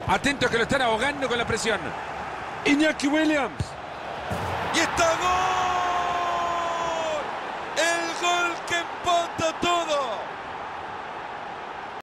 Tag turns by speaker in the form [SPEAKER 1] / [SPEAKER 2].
[SPEAKER 1] Atentos que lo están ahogando con la presión. Iñaki Williams.
[SPEAKER 2] ¡Y está gol!